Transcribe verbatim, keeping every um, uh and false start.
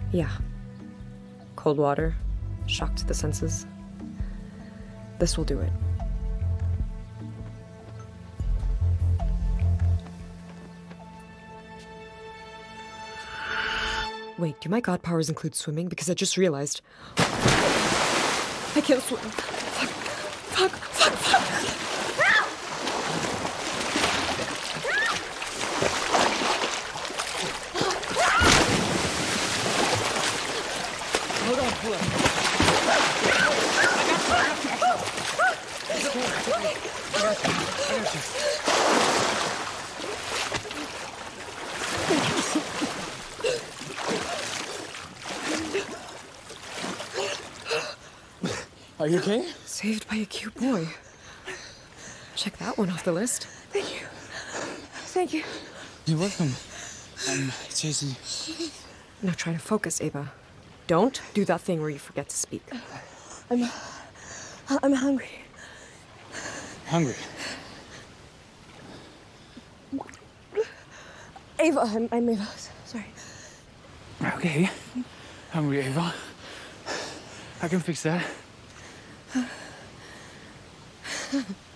Yeah. Cold water, shock to the senses. This will do it. Wait, do my god powers include swimming? Because I just realized. I can't swim. Fuck. Fuck. Fuck. Fuck. Hold on, hold on. It's okay. It's okay. I got you. I got you. Are you okay? Saved by a cute boy. Check that one off the list. Thank you. Thank you. You're welcome. I'm Jason. Now try to focus, Ava. Don't do that thing where you forget to speak. I'm... I'm hungry. Hungry? Ava, I'm, I'm Ava. Sorry. Okay. Hungry, Ava. I can fix that.